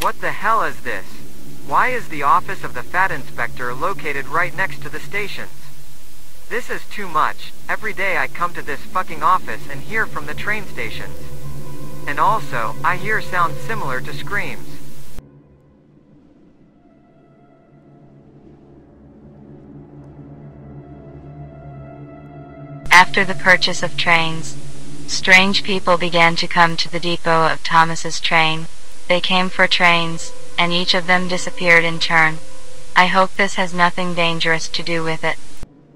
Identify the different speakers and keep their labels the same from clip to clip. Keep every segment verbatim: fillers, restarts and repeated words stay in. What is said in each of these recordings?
Speaker 1: What the hell is this? Why is the office of the Fat Inspector located right next to the stations? This is too much. Every day I come to this fucking office and hear from the train stations. And also, I hear sounds similar to screams.
Speaker 2: After the purchase of trains, strange people began to come to the depot of Thomas's train. They came for trains, and each of them disappeared in turn. I hope this has nothing dangerous to do with it.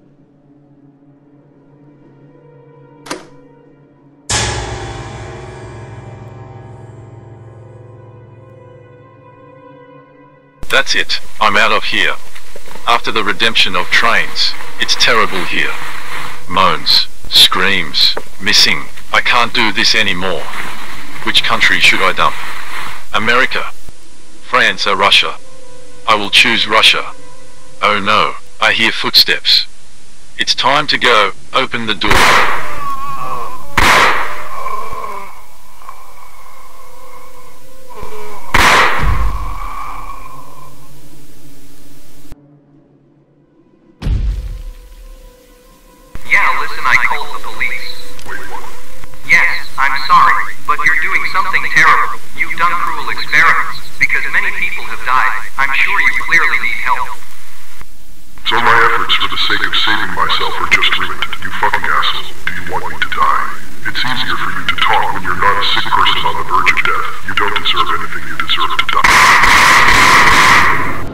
Speaker 3: That's it, I'm out of here. After the redemption of trains, it's terrible here. Moans, screams, missing, I can't do this anymore. Which country should I dump? America, France or Russia? I will choose Russia. Oh no, I hear footsteps. It's time to go, open the door.
Speaker 4: Yeah, listen, I called the police. Yes, I'm sorry, but you're doing something terrible. You've done cruel experiments, because many people have died. I'm sure you clearly need help.
Speaker 5: So my efforts for the sake of saving myself are just ruined. You fucking asshole. Do you want me to die? It's easier for you to talk when you're not a sick person on the verge of death. You don't deserve anything, you deserve to die.